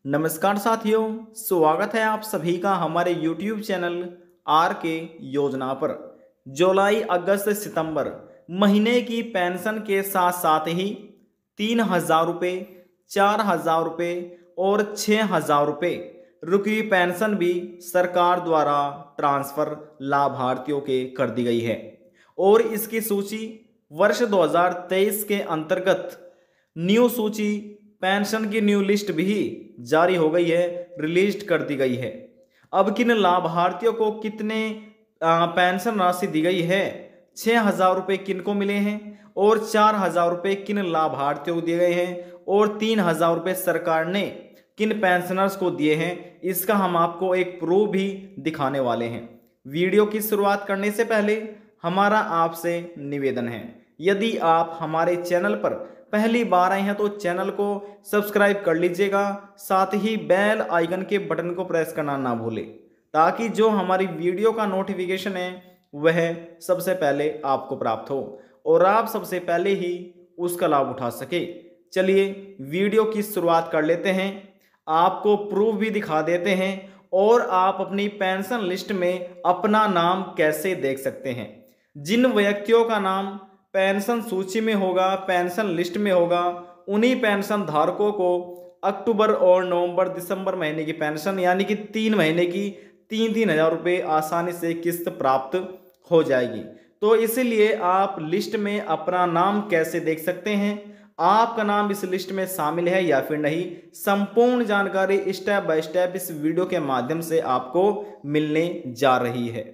नमस्कार साथियों, स्वागत है आप सभी का हमारे YouTube चैनल आर के योजना पर। जुलाई, अगस्त, सितंबर महीने की पेंशन के साथ साथ ही 3,000 रुपये, 4,000 रुपये और 6,000 रुपये रुकी पेंशन भी सरकार द्वारा ट्रांसफर लाभार्थियों के कर दी गई है। और इसकी सूची वर्ष 2023 के अंतर्गत न्यू सूची पेंशन की न्यू लिस्ट भी जारी हो गई है, रिलीज कर दी गई है। अब किन लाभार्थियों को कितने पेंशन राशि दी गई है, 6,000 रुपये किन को मिले हैं और 4,000 रुपये किन लाभार्थियों को दिए गए हैं और 3,000 रुपये सरकार ने किन पेंशनर्स को दिए हैं, इसका हम आपको एक प्रूफ भी दिखाने वाले हैं। वीडियो की शुरुआत करने से पहले हमारा आपसे निवेदन है, यदि आप हमारे चैनल पर पहली बार आए हैं तो चैनल को सब्सक्राइब कर लीजिएगा, साथ ही बेल आइकन के बटन को प्रेस करना ना भूलें, ताकि जो हमारी वीडियो का नोटिफिकेशन है वह सबसे पहले आपको प्राप्त हो और आप सबसे पहले ही उसका लाभ उठा सके। चलिए वीडियो की शुरुआत कर लेते हैं, आपको प्रूफ भी दिखा देते हैं और आप अपनी पेंशन लिस्ट में अपना नाम कैसे देख सकते हैं। जिन व्यक्तियों का नाम पेंशन सूची में होगा, पेंशन लिस्ट में होगा, उन्हीं पेंशन धारकों को अक्टूबर और नवंबर दिसंबर महीने की पेंशन यानी कि 3 महीने की 3,000 रुपये आसानी से किस्त प्राप्त हो जाएगी। तो इसीलिए आप लिस्ट में अपना नाम कैसे देख सकते हैं, आपका नाम इस लिस्ट में शामिल है या फिर नहीं, संपूर्ण जानकारी स्टेप बाय स्टेप इस वीडियो के माध्यम से आपको मिलने जा रही है।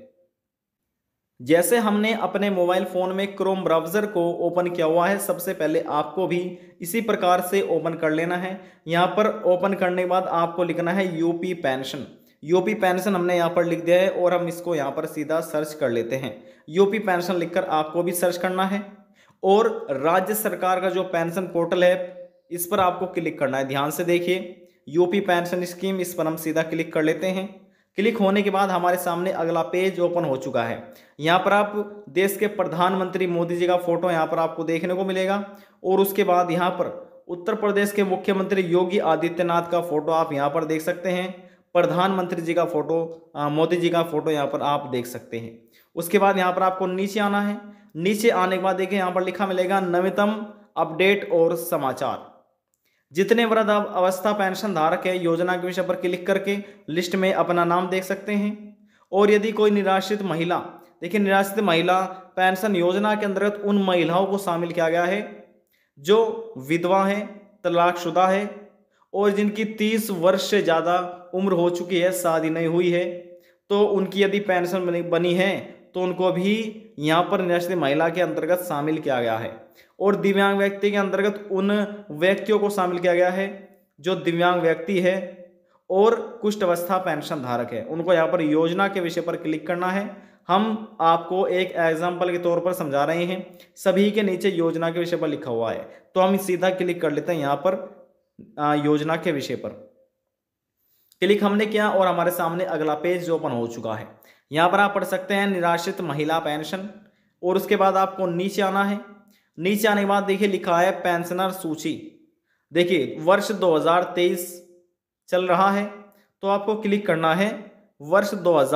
जैसे हमने अपने मोबाइल फ़ोन में क्रोम ब्राउज़र को ओपन किया हुआ है, सबसे पहले आपको भी इसी प्रकार से ओपन कर लेना है। यहाँ पर ओपन करने के बाद आपको लिखना है यूपी पेंशन। यूपी पेंशन हमने यहाँ पर लिख दिया है और हम इसको यहाँ पर सीधा सर्च कर लेते हैं। यूपी पेंशन लिखकर आपको भी सर्च करना है और राज्य सरकार का जो पेंशन पोर्टल है इस पर आपको क्लिक करना है। ध्यान से देखिए, यूपी पेंशन स्कीम, इस पर हम सीधा क्लिक कर लेते हैं। क्लिक होने के बाद हमारे सामने अगला पेज ओपन हो चुका है। यहाँ पर आप देश के प्रधानमंत्री मोदी जी का फोटो यहाँ पर आपको देखने को मिलेगा और उसके बाद यहाँ पर उत्तर प्रदेश के मुख्यमंत्री योगी आदित्यनाथ का फोटो आप यहाँ पर देख सकते हैं। प्रधानमंत्री जी का फोटो, मोदी जी का फोटो यहाँ पर आप देख सकते हैं। उसके बाद यहाँ पर आपको नीचे आना है। नीचे आने के बाद देखिए यहाँ पर लिखा मिलेगा नवीनतम अपडेट और समाचार। जितने वृद्ध अवस्था पेंशन धारक है, योजना के विषय पर क्लिक करके लिस्ट में अपना नाम देख सकते हैं। और यदि कोई निराश्रित महिला, देखिए निराश्रित महिला पेंशन योजना के अंतर्गत उन महिलाओं को शामिल किया गया है जो विधवा है, तलाकशुदा है और जिनकी 30 वर्ष से ज़्यादा उम्र हो चुकी है, शादी नहीं हुई है, तो उनकी यदि पेंशन बनी है तो उनको भी यहाँ पर निराश्रित महिला के अंतर्गत शामिल किया गया है। और दिव्यांग व्यक्ति के अंतर्गत उन व्यक्तियों को शामिल किया गया है जो दिव्यांग व्यक्ति है और कुष्ठ अवस्था पेंशन धारक है, उनको यहाँ पर योजना के विषय पर क्लिक करना है। हम आपको एक एग्जाम्पल के तौर पर समझा रहे हैं, सभी के नीचे योजना के विषय पर लिखा हुआ है, तो हम सीधा क्लिक कर लेते हैं यहाँ पर योजना के विषय पर। क्लिक हमने किया और हमारे सामने अगला पेज ओपन हो चुका है। यहाँ पर आप पढ़ सकते हैं निराश्रित महिला पेंशन और उसके बाद आपको नीचे आना है। नीचे आने के बाद देखिए लिखा है पेंशनर सूची। देखिए वर्ष 2023 चल रहा है तो आपको क्लिक करना है वर्ष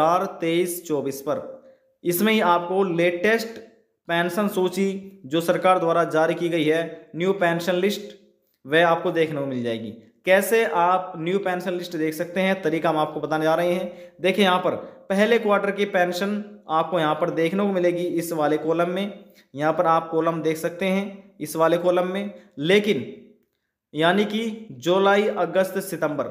2023-24 पर। इसमें ही आपको लेटेस्ट पेंशन सूची जो सरकार द्वारा जारी की गई है, न्यू पेंशन लिस्ट, वह आपको देखने को मिल जाएगी। कैसे आप न्यू पेंशन लिस्ट देख सकते हैं, तरीका हम आपको बताने जा रहे हैं। देखिए यहाँ पर पहले क्वार्टर की पेंशन आपको यहाँ पर देखने को मिलेगी इस वाले कॉलम में। यहाँ पर आप कॉलम देख सकते हैं इस वाले कॉलम में, लेकिन यानी कि जुलाई, अगस्त, सितंबर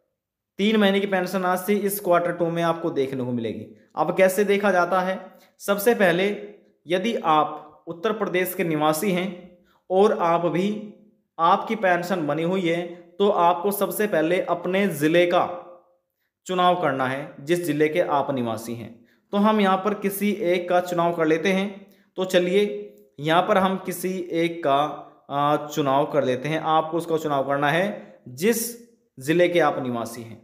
3 महीने की पेंशन राशि इस क्वार्टर 2 में आपको देखने को मिलेगी। अब कैसे देखा जाता है, सबसे पहले यदि आप उत्तर प्रदेश के निवासी हैं और आप भी आपकी पेंशन बनी हुई है तो आपको सबसे पहले अपने ज़िले का चुनाव करना है, जिस जिले के आप निवासी हैं। तो हम यहाँ पर किसी एक का चुनाव कर लेते हैं। तो चलिए यहाँ पर हम किसी एक का चुनाव कर लेते हैं। आपको उसका चुनाव करना है जिस जिले के आप निवासी हैं।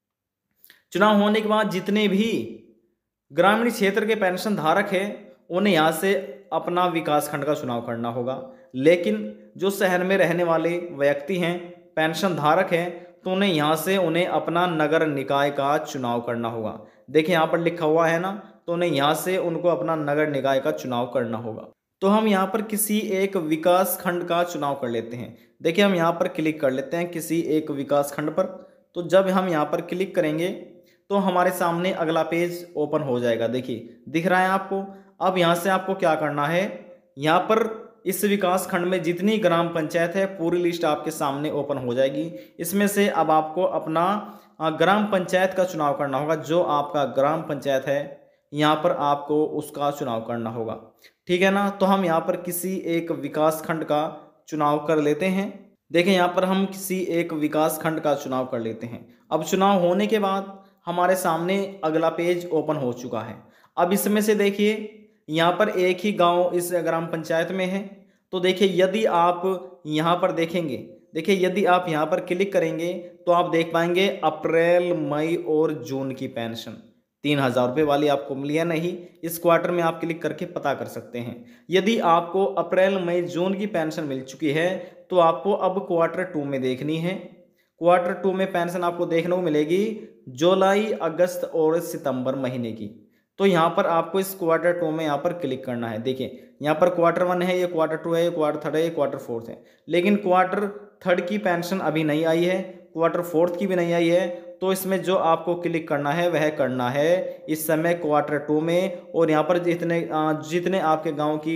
चुनाव होने के बाद जितने भी ग्रामीण क्षेत्र के पेंशन धारक हैं उन्हें यहाँ से अपना विकास खंड का चुनाव करना होगा, लेकिन जो शहर में रहने वाले व्यक्ति हैं, पेंशन धारक हैं, तो उन्हें अपना नगर निकाय का चुनाव करना होगा। देखिए यहाँ पर लिखा हुआ है ना, तो उन्हें यहाँ से उनको अपना नगर निकाय का चुनाव करना होगा। तो हम यहाँ पर किसी एक विकास खंड का चुनाव कर लेते हैं। देखिए हम यहाँ पर क्लिक कर लेते हैं किसी एक विकास खंड पर। तो जब हम यहाँ पर क्लिक करेंगे तो हमारे सामने अगला पेज ओपन हो जाएगा। देखिए दिख रहा है आपको। अब यहाँ से आपको क्या करना है, यहाँ पर इस विकास खंड में जितनी ग्राम पंचायत है पूरी लिस्ट आपके सामने ओपन हो जाएगी। इसमें से अब आपको अपना ग्राम पंचायत का चुनाव करना होगा। जो आपका ग्राम पंचायत है यहाँ पर आपको उसका चुनाव करना होगा, ठीक है ना। तो हम यहाँ पर किसी एक विकास खंड का चुनाव कर लेते हैं। देखें यहाँ पर हम किसी एक विकास खंड का चुनाव कर लेते हैं। अब चुनाव होने के बाद हमारे सामने अगला पेज ओपन हो चुका है। अब इसमें से देखिए यहाँ पर एक ही गांव इस ग्राम पंचायत में है। तो देखिए यदि आप यहाँ पर देखेंगे, देखिए यदि आप यहाँ पर क्लिक करेंगे तो आप देख पाएंगे अप्रैल, मई और जून की पेंशन 3,000 रुपये वाली आपको मिली है नहीं। इस क्वार्टर में आप क्लिक करके पता कर सकते हैं। यदि आपको अप्रैल, मई, जून की पेंशन मिल चुकी है तो आपको अब क्वार्टर 2 में देखनी है। क्वार्टर 2 में पेंशन आपको देखने को मिलेगी जुलाई, अगस्त और सितंबर महीने की। तो यहाँ पर आपको इस क्वार्टर 2 में यहाँ पर क्लिक करना है। देखिए यहाँ पर क्वार्टर 1 है, ये क्वार्टर 2 है, ये क्वार्टर 3 है, ये क्वार्टर 4 है। लेकिन क्वार्टर 3 की पेंशन अभी नहीं आई है, क्वार्टर 4 की भी नहीं आई है। तो इसमें जो आपको क्लिक करना है वह करना है इस समय क्वार्टर 2 में। और यहाँ पर जितने आपके गांव की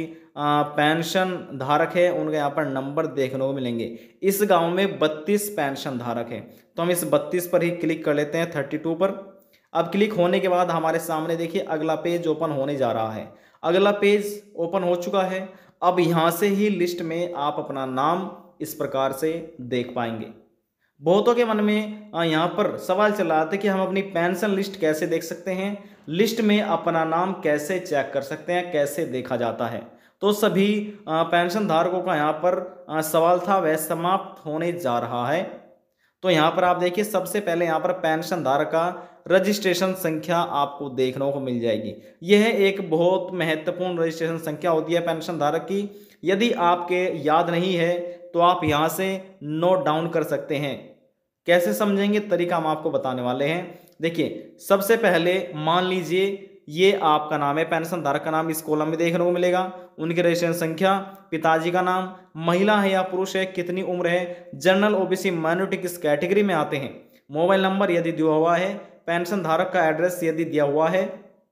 पेंशन धारक है उनके यहाँ पर नंबर देखने को मिलेंगे। इस गांव में 32 पेंशन धारक है। तो हम इस 32 पर ही क्लिक कर लेते हैं, 32 पर। अब क्लिक होने के बाद हमारे सामने देखिए अगला पेज ओपन होने जा रहा है। अगला पेज ओपन हो चुका है। अब यहाँ से ही लिस्ट में आप अपना नाम इस प्रकार से देख पाएंगे। बहुतों के मन में यहाँ पर सवाल चल रहा था कि हम अपनी पेंशन लिस्ट कैसे देख सकते हैं, लिस्ट में अपना नाम कैसे चेक कर सकते हैं, कैसे देखा जाता है। तो सभी पेंशन धारकों का यहाँ पर सवाल था वह समाप्त होने जा रहा है। तो यहाँ पर आप देखिए सबसे पहले यहाँ पर पेंशन धारक का रजिस्ट्रेशन संख्या आपको देखने को मिल जाएगी। यह एक बहुत महत्वपूर्ण रजिस्ट्रेशन संख्या होती है पेंशन धारक की। यदि आपके याद नहीं है तो आप यहाँ से नोट डाउन कर सकते हैं। कैसे समझेंगे, तरीका हम आपको बताने वाले हैं। देखिए सबसे पहले मान लीजिए ये आपका नाम है, पेंशन धारक का नाम इस कॉलम में देखने को मिलेगा। उनकी रजिस्ट्रेशन संख्या, पिताजी का नाम, महिला है या पुरुष है, कितनी उम्र है, जनरल, ओबीसी, माइनॉरिटी किस कैटेगरी में आते हैं, मोबाइल नंबर यदि दिया हुआ है, पेंशन धारक का एड्रेस यदि दिया हुआ है।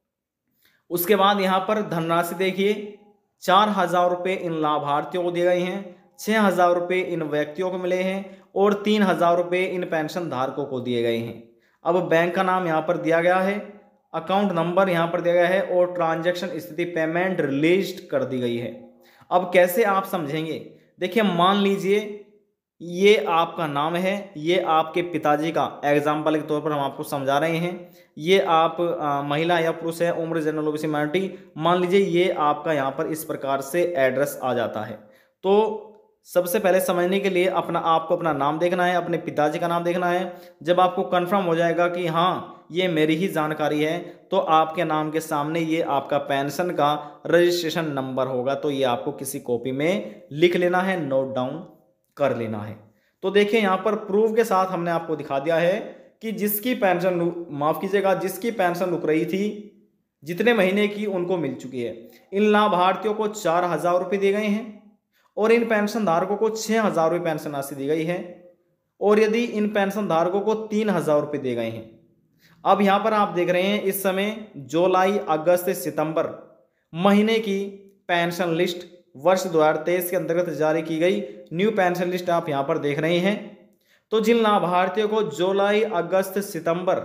उसके बाद यहाँ पर धनराशि देखिए 4,000 रुपये इन लाभार्थियों को दिए गए हैं, 6,000 रुपये इन व्यक्तियों को मिले हैं और 3,000 रुपये इन पेंशन धारकों को दिए गए हैं। अब बैंक का नाम यहाँ पर दिया गया है, अकाउंट नंबर यहाँ पर दिया गया है और ट्रांजैक्शन स्थिति पेमेंट रिलीज्ड कर दी गई है। अब कैसे आप समझेंगे, देखिए मान लीजिए ये आपका नाम है, ये आपके पिताजी का, एग्जाम्पल के तौर पर हम आपको समझा रहे हैं। ये आप महिला या पुरुष है, उम्र, जनरल, ओबीसी, माइनॉरिटी, मान लीजिए ये आपका यहाँ पर इस प्रकार से एड्रेस आ जाता है। तो सबसे पहले समझने के लिए आपको अपना नाम देखना है, अपने पिताजी का नाम देखना है। जब आपको कंफर्म हो जाएगा कि हाँ ये मेरी ही जानकारी है तो आपके नाम के सामने ये आपका पेंशन का रजिस्ट्रेशन नंबर होगा। तो ये आपको किसी कॉपी में लिख लेना है, नोट डाउन कर लेना है। तो देखिए यहाँ पर प्रूफ के साथ हमने आपको दिखा दिया है कि जिसकी पेंशन, माफ कीजिएगा, जिसकी पेंशन रुक रही थी जितने महीने की उनको मिल चुकी है। इन लाभार्थियों को 4,000 रुपये दिए गए हैं और इन पेंशन धारकों को 6,000 रुपये पेंशन राशि दी गई है। और यदि इन पेंशन धारकों को 3,000 रुपये दिए गए हैं। अब यहाँ पर आप देख रहे हैं इस समय जुलाई, अगस्त, सितंबर महीने की पेंशन लिस्ट वर्ष 2023 के अंतर्गत जारी की गई न्यू पेंशन लिस्ट आप यहाँ पर देख रहे हैं। तो जिन लाभार्थियों को जुलाई, अगस्त, सितंबर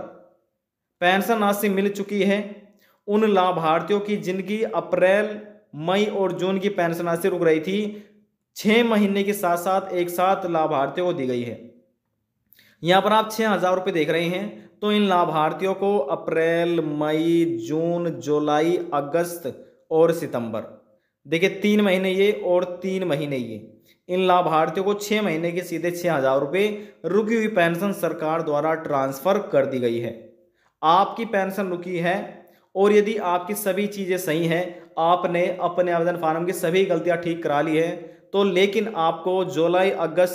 पेंशन राशि मिल चुकी है उन लाभार्थियों की जिनकी अप्रैल, मई और जून की पेंशन राशि रुक रही थी 6 महीने के साथ साथ एक साथ लाभार्थियों को दी गई है। यहाँ पर आप 6,000 रुपये देख रहे हैं। तो इन लाभार्थियों को अप्रैल, मई, जून, जुलाई, अगस्त और सितंबर, देखिए 3 महीने ये और 3 महीने ये, इन लाभार्थियों को 6 महीने के सीधे 6,000 रुपये रुकी हुई पेंशन सरकार द्वारा ट्रांसफर कर दी गई है। आपकी पेंशन रुकी है और यदि आपकी सभी चीज़ें सही हैं, आपने अपने आवेदन फार्म की सभी गलतियां ठीक करा ली है, तो लेकिन आपको जुलाई, अगस्त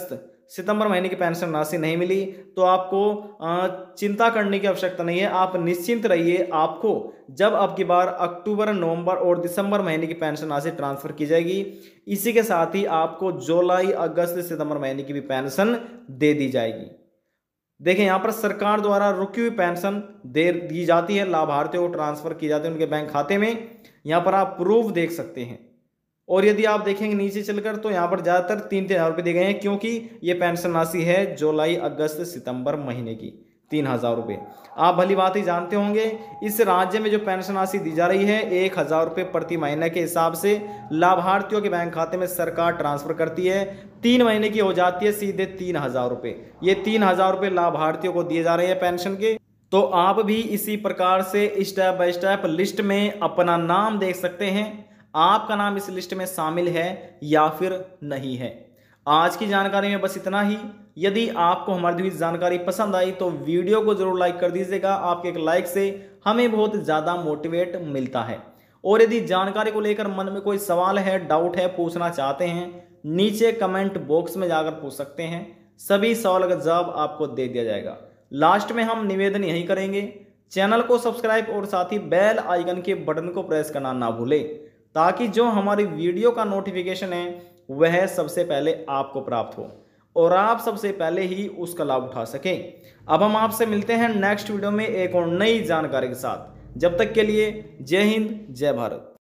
सितंबर महीने की पेंशन राशि नहीं मिली तो आपको चिंता करने की आवश्यकता नहीं है। आप निश्चिंत रहिए, आपको जब अब की बार अक्टूबर, नवंबर और दिसंबर महीने की पेंशन राशि ट्रांसफर की जाएगी, इसी के साथ ही आपको जुलाई, अगस्त, सितंबर महीने की भी पेंशन दे दी जाएगी। देखें यहाँ पर सरकार द्वारा रुकी हुई पेंशन दे दी जाती है, लाभार्थियों को ट्रांसफर की जाती है उनके बैंक खाते में। यहाँ पर आप प्रूफ देख सकते हैं। और यदि आप देखेंगे नीचे चलकर तो यहाँ पर ज़्यादातर 3-3 हज़ार रुपये दिए गए हैं, क्योंकि ये पेंशन राशि है जुलाई, अगस्त, सितंबर महीने की 3,000 रुपये। आप भली बात ही जानते होंगे इस राज्य में जो पेंशन राशि दी जा रही है 1,000 रुपये प्रति महीने के हिसाब से लाभार्थियों के बैंक खाते में सरकार ट्रांसफर करती है। 3 महीने की हो जाती है सीधे 3,000 रुपये। ये 3,000 रुपये लाभार्थियों को दिए जा रहे हैं पेंशन के। तो आप भी इसी प्रकार से स्टेप बाय स्टेप लिस्ट में अपना नाम देख सकते हैं, आपका नाम इस लिस्ट में शामिल है या फिर नहीं है। आज की जानकारी में बस इतना ही। यदि आपको हमारी दी हुई जानकारी पसंद आई तो वीडियो को जरूर लाइक कर दीजिएगा। आपके एक लाइक से हमें बहुत ज़्यादा मोटिवेट मिलता है। और यदि जानकारी को लेकर मन में कोई सवाल है, डाउट है, पूछना चाहते हैं, नीचे कमेंट बॉक्स में जाकर पूछ सकते हैं। सभी सवाल का जवाब आपको दे दिया जाएगा। लास्ट में हम निवेदन यही करेंगे, चैनल को सब्सक्राइब और साथ ही बेल आइकन के बटन को प्रेस करना ना भूलें, ताकि जो हमारी वीडियो का नोटिफिकेशन है वह सबसे पहले आपको प्राप्त हो और आप सबसे पहले ही उसका लाभ उठा सकें। अब हम आपसे मिलते हैं नेक्स्ट वीडियो में एक और नई जानकारी के साथ। जब तक के लिए जय हिंद, जय भारत।